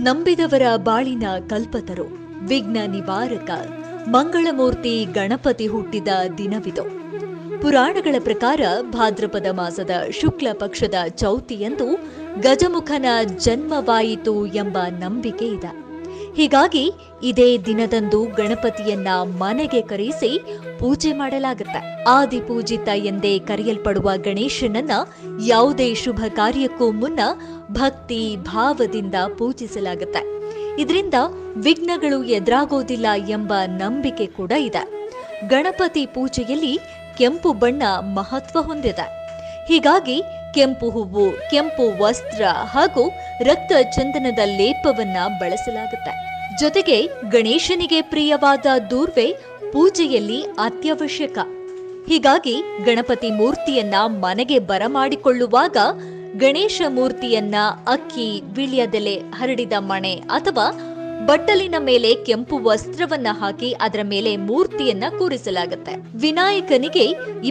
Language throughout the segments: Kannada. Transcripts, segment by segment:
ನಂಬಿದವರ ಬಾಳಿನ ಕಲ್ಪತರು, ವಿಘ್ನ ನಿವಾರಕ, ಮಂಗಳಮೂರ್ತಿ ಗಣಪತಿ ಹುಟ್ಟಿದ ದಿನವಿದು. ಪುರಾಣಗಳ ಪ್ರಕಾರ ಭಾದ್ರಪದ ಮಾಸದ ಶುಕ್ಲ ಪಕ್ಷದ ಚೌತಿಯಂದು ಗಜಮುಖನ ಜನ್ಮವಾಯಿತು ಎಂಬ ನಂಬಿಕೆ ಇದೆ. ಹೀಗಾಗಿ ಇದೇ ದಿನದಂದು ಗಣಪತಿಯನ್ನ ಮನೆಗೆ ಕರೆಸಿ ಪೂಜೆ ಮಾಡಲಾಗುತ್ತೆ. ಆದಿಪೂಜಿತ ಎಂದೇ ಕರೆಯಲ್ಪಡುವ ಗಣೇಶನನ್ನ ಯಾವುದೇ ಶುಭ ಕಾರ್ಯಕ್ಕೂ ಮುನ್ನ ಭಕ್ತಿ ಭಾವದಿಂದ ಪೂಜಿಸಲಾಗುತ್ತೆ. ಇದರಿಂದ ವಿಘ್ನಗಳು ಎದುರಾಗೋದಿಲ್ಲ ಎಂಬ ನಂಬಿಕೆ ಕೂಡ ಇದೆ. ಗಣಪತಿ ಪೂಜೆಯಲ್ಲಿ ಕೆಂಪು ಬಣ್ಣ ಮಹತ್ವ ಹೊಂದಿದೆ. ಹೀಗಾಗಿ ಕೆಂಪು ಹೂವು, ಕೆಂಪು ವಸ್ತ್ರ ಹಾಗೂ ರಕ್ತ ಚಂದನದ ಲೇಪವನ್ನ ಬಳಸಲಾಗುತ್ತೆ. ಜೊತೆಗೆ ಗಣೇಶನಿಗೆ ಪ್ರಿಯವಾದ ದೂರ್ವೆ ಪೂಜೆಯಲ್ಲಿ ಅತ್ಯವಶ್ಯಕ. ಹೀಗಾಗಿ ಗಣಪತಿ ಮೂರ್ತಿಯನ್ನ ಮನೆಗೆ ಬರಮಾಡಿಕೊಳ್ಳುವಾಗ ಗಣೇಶ ಮೂರ್ತಿಯನ್ನ ಅಕ್ಕಿ, ವಿಳ್ಯದೆಲೆ, ಹರಡಿದ ಮಣೆ ಅಥವಾ ಬಟ್ಟಲಿನ ಮೇಲೆ ಕೆಂಪು ವಸ್ತ್ರವನ್ನ ಹಾಕಿ ಅದರ ಮೇಲೆ ಮೂರ್ತಿಯನ್ನ ಕೂರಿಸಲಾಗುತ್ತೆ. ವಿನಾಯಕನಿಗೆ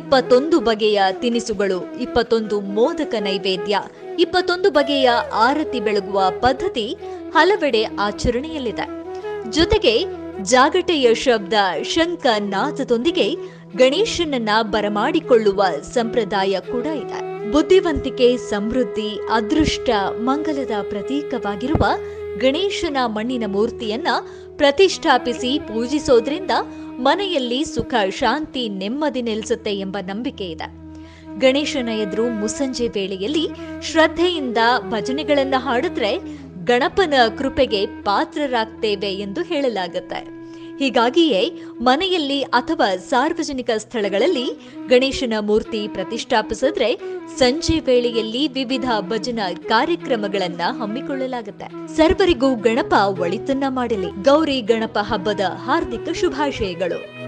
21 ಬಗೆಯ ತಿನಿಸುಗಳು, 21 ಮೋದಕ ನೈವೇದ್ಯ, 21 ಬಗೆಯ ಆರತಿ ಬೆಳಗುವ ಪದ್ಧತಿ ಹಲವೆಡೆ ಆಚರಣೆಯಲ್ಲಿದೆ. ಜೊತೆಗೆ ಜಾಗಟೆಯ ಶಬ್ದ, ಶಂಖ ನಾದದೊಂದಿಗೆ ಗಣೇಶನನ್ನ ಬರಮಾಡಿಕೊಳ್ಳುವ ಸಂಪ್ರದಾಯ ಕೂಡ ಇದೆ. ಬುದ್ಧಿವಂತಿಕೆ, ಸಮೃದ್ಧಿ, ಅದೃಷ್ಟ, ಮಂಗಲದ ಪ್ರತೀಕವಾಗಿರುವ ಗಣೇಶನ ಮಣ್ಣಿನ ಮೂರ್ತಿಯನ್ನ ಪ್ರತಿಷ್ಠಾಪಿಸಿ ಪೂಜಿಸೋದ್ರಿಂದ ಮನೆಯಲ್ಲಿ ಸುಖ, ಶಾಂತಿ, ನೆಮ್ಮದಿ ನೆಲೆಸುತ್ತೆ ಎಂಬ ನಂಬಿಕೆ ಇದೆ. ಗಣೇಶನ ಎದುರು ಮುಸ್ಸಂಜೆ ವೇಳೆಯಲ್ಲಿ ಶ್ರದ್ಧೆಯಿಂದ ಭಜನೆಗಳನ್ನ ಹಾಡಿದ್ರೆ ಗಣಪನ ಕೃಪೆಗೆ ಪಾತ್ರರಾಗ್ತೇವೆ ಎಂದು ಹೇಳಲಾಗುತ್ತೆ. ಹೀಗಾಗಿಯೇ ಮನೆಯಲ್ಲಿ ಅಥವಾ ಸಾರ್ವಜನಿಕ ಸ್ಥಳಗಳಲ್ಲಿ ಗಣೇಶನ ಮೂರ್ತಿ ಪ್ರತಿಷ್ಠಾಪಿಸಿದ್ರೆ ಸಂಜೆ ವೇಳೆಯಲ್ಲಿ ವಿವಿಧ ಭಜನಾ ಕಾರ್ಯಕ್ರಮಗಳನ್ನ ಹಮ್ಮಿಕೊಳ್ಳಲಾಗುತ್ತೆ. ಸರ್ವರಿಗೂ ಗಣಪ ಒಳಿತನ್ನ ಮಾಡಲಿ. ಗೌರಿ ಗಣಪ ಹಬ್ಬದ ಹಾರ್ದಿಕ ಶುಭಾಶಯಗಳು.